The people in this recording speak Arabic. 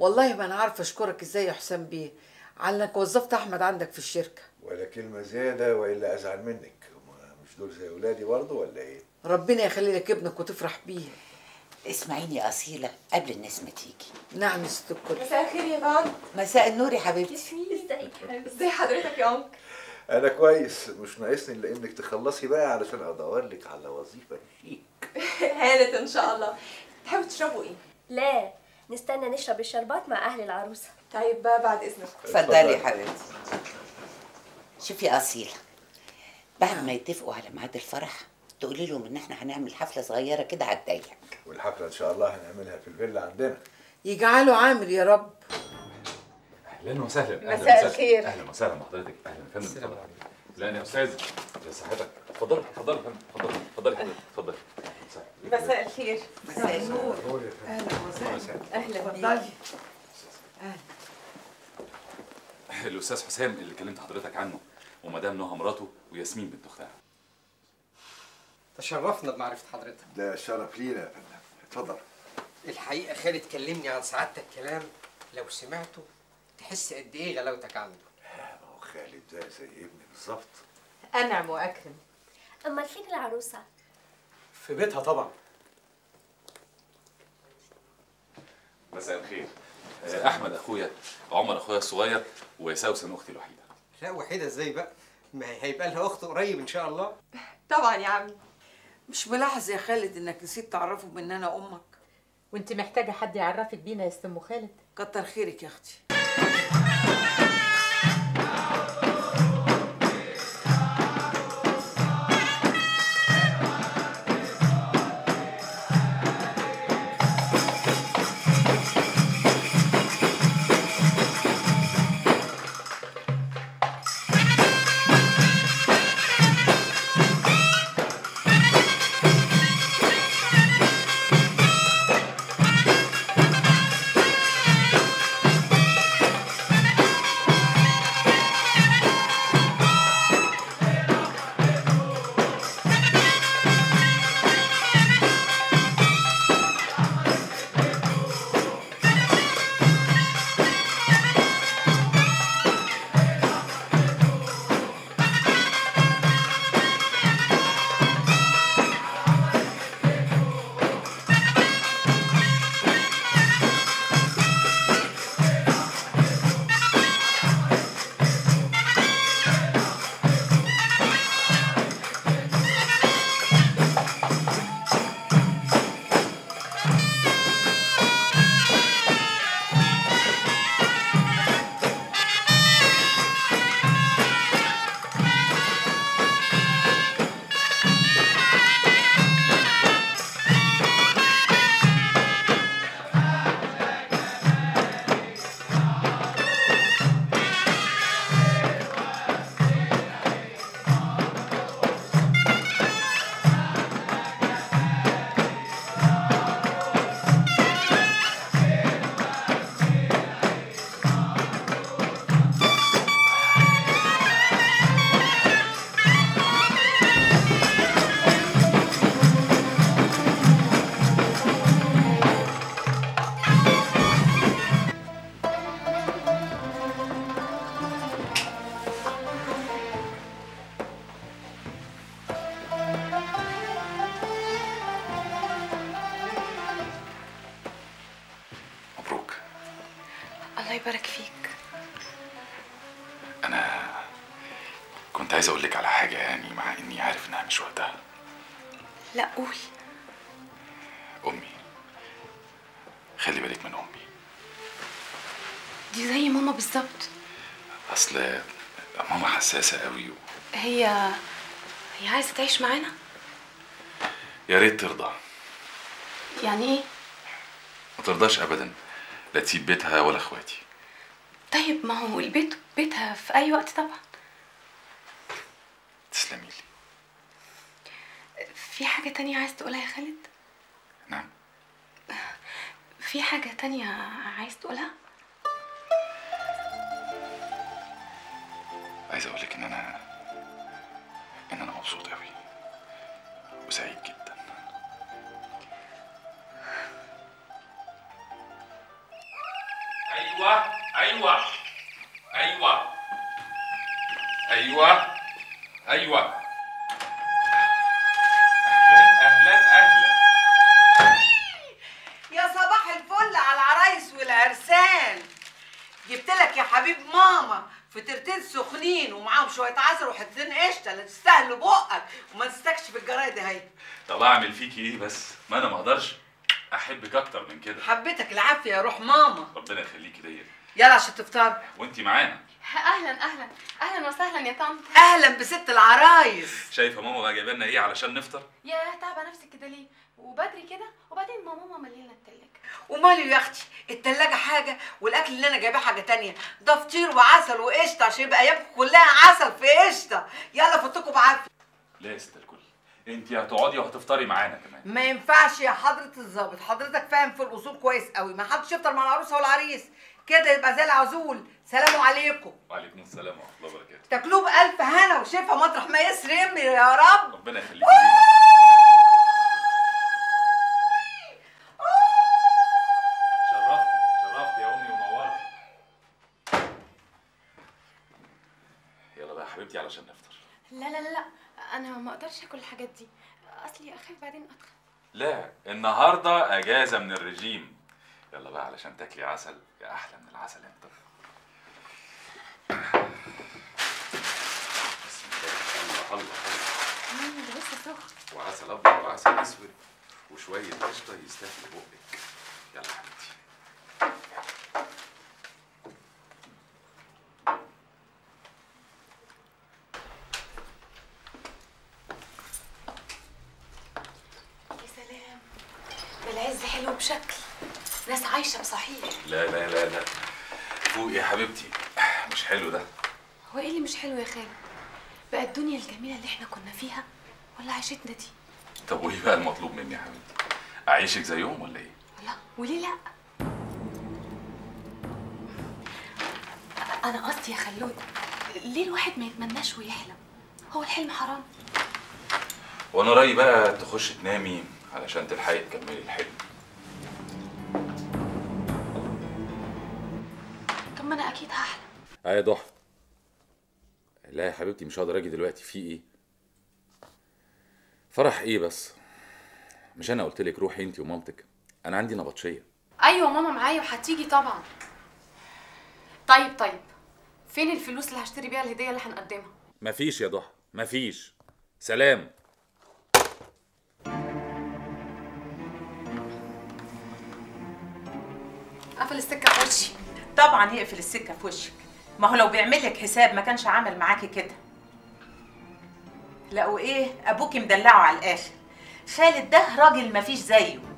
والله ما انا عارفه اشكرك ازاي يا حسام بيه على انك وظفت احمد عندك في الشركه. ولا كلمه زياده والا ازعل منك. مش دول زي اولادي برضه ولا ايه؟ ربنا يخلي لك ابنك وتفرح بيه. اسمعيني يا أصيلة قبل الناس ما تيجي. نعم يا ست الكل. مساء الخير يا طنط. مساء النور يا حبيبتي. ازيك يا حبيبتي؟ ازي حضرتك يا انكل؟ انا كويس، مش ناقصني الا انك تخلصي بقى علشان ادور لك على وظيفه شيك. هانت ان شاء الله. تحبوا تشربوا ايه؟ لا، نستنى نشرب الشربات مع اهل العروسه. طيب بقى بعد اذنك. اتفضلي يا حبيبتي. شوفي يا أصيلة، بعد ما يتفقوا على ميعاد الفرح تقولي لهم ان احنا هنعمل حفلة صغيرة كده على الضيق. والحفله ان شاء الله هنعملها في الفيلا عندنا. يجعله عامر يا رب. اهلا وسهلا. مساء الخير. اهلا وسهلا بحضرتك. اهلا يا فندم. اتفضل. لا يا استاذ، يا صحتك. اتفضلي اتفضلي يا فندم. اتفضلي اتفضلي اتفضلي. مساء الخير. مساء النور. اهلا وسهلا. اهلا اتفضلي. الاستاذ حسام اللي كلمت حضرتك عنه، ومدام نهى مراته، وياسمين بنت اختها. تشرفنا بمعرفة حضرتك. ده شرف لينا يا فندم. اتفضل. الحقيقة خالد كلمني عن سعادتك كلام لو سمعته تحس قد ايه غلاوتك عنده. ما هو خالد ده زي ابني بالظبط. انعم واكرم. اما فين العروسه؟ في بيتها طبعا. مساء الخير. احمد اخويا، عمر اخويا الصغير، وسوسن اختي الوحيده. لا وحيدة ازاي بقى؟ ما هيبقى لها اخت قريب ان شاء الله. طبعا يا عمي. مش ملاحظ يا خالد انك نسيت تعرفهم ان انا امك؟ وانت محتاجه حد يعرفك بينا يا ست ام خالد؟ كتر خيرك يا اختي. الله يبارك فيك. أنا كنت عايز أقول لك على حاجة يعني، مع إني عارف إنها مش وقتها. لا قول. أمي، خلي بالك من أمي. دي زي ماما بالظبط. أصل ماما حساسة قوي هي عايزة تعيش معانا؟ يا ريت ترضى. يعني إيه؟ ما ترضاش أبدا، لا تسيب بيتها ولا إخواتي. طيب ما هو البيت بيتها في أي وقت طبعا. تسلمي لي. في حاجة تانية عايز تقولها يا خالد؟ نعم. في حاجة تانية عايز تقولها؟ عايز أقولك إن أنا مبسوط قوي وسعيد جدا. ايوه ايوه ايوه ايوه ايوه. اهلا اهلا. يا صباح الفل على العرايس والعرسان. جبت لك يا حبيب ماما فطيرتين سخنين ومعاهم شويه عسل وحتتين قشطه، لا تستاهلوا بقك وما تستكش في الجرايد اهي. طب اعمل فيكي ايه بس؟ ما انا ما اقدرش احبك اكتر من كده. حبيتك العافيه يا روح ماما. ربنا يخليكي ليا. يلا عشان تفطر. وانتي معانا. اهلا اهلا اهلا وسهلا يا طنط. اهلا بست العرايس. شايفه ماما بقى جايبه لنا ايه علشان نفطر؟ يا تعبه نفسك كده ليه؟ وبدري كده، وبعدين ما ماما ملينا التلاجة. وماله يا اختي، التلاجة حاجه والاكل اللي انا جايباه حاجه تانية. ده فطير وعسل وقشطه عشان يبقى ايامكم كلها عسل في قشطه. يلا فوتكم بعافيه. لا يا ست الكل، انتي هتقعدي وهتفطري معانا كمان. ما ينفعش يا حضره الظابط، حضرتك فاهم في الاصول كويس قوي. ما حدش يفطر مع العروسه والعريس كده، يبقى زي العزول. سلام عليكم. وعليكم السلام ورحمه الله وبركاته. تاكلوه بألف هنا وشفا مطرح ما يسرم يا رب. ربنا يخليكي. شرفت يا امي ونورتي. يلا بقى يا حبيبتي علشان نفطر. لا لا لا لا، انا ما اقدرش اكل الحاجات دي، اصلي اخاف بعدين اتخن. لا، النهارده اجازه من الرجيم. يلا بقى علشان تاكلي عسل يا احلى من العسل يا مطر. بسم الله الله الله. ده لسه سخن. وعسل ابيض وعسل اسود وشويه قشطه يستاهلوا بقك. يلا حبيبتي. يا سلام، ده العز حلو بشكل، ناس عايشه بصحيح. لا لا لا لا، فوقي يا حبيبتي، مش حلو ده. هو ايه اللي مش حلو يا خالد؟ بقى الدنيا الجميله اللي احنا كنا فيها ولا عيشتنا دي؟ طب وايه بقى المطلوب مني يا حبيبتي؟ اعيشك زيهم ولا ايه؟ لا، وليه لا؟ انا قصدي يا خلود، ليه الواحد ما يتمناش ويحلم؟ هو الحلم حرام؟ وانا رايي بقى تخش تنامي علشان تلحقي تكملي الحلم. طب ما انا اكيد هحلم. يا ضحى. لا يا حبيبتي مش هقدر اجي دلوقتي. في ايه؟ فرح ايه بس؟ مش انا قلت لك روحي انت ومامتك؟ انا عندي نبطشيه. ايوه ماما معايا وهتيجي طبعا. طيب فين الفلوس اللي هشتري بيها الهديه اللي هنقدمها؟ مفيش يا ضحى، مفيش. سلام. قفل السكه في وشي. طبعا يقفل السكه في وشك، ما هو لو بيعمل لك حساب ما كانش عمل معاكي كده. لا وايه، ابوكي مدلعه على الاخر. خالد ده راجل مفيش زيه.